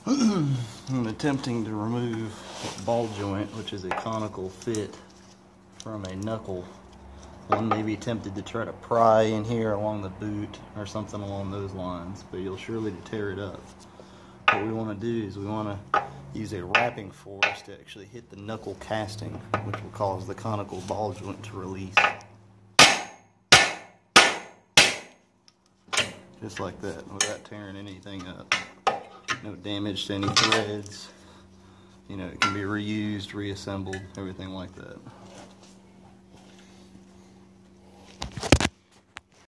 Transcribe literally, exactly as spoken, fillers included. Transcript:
I'm attempting to remove a ball joint, which is a conical fit from a knuckle. One may be tempted to try to pry in here along the boot or something along those lines, but you'll surely tear it up. What we want to do is we want to use a wrapping force to actually hit the knuckle casting, which will cause the conical ball joint to release. Just like that, without tearing anything up. No damage to any threads. You know, it can be reused, reassembled, everything like that.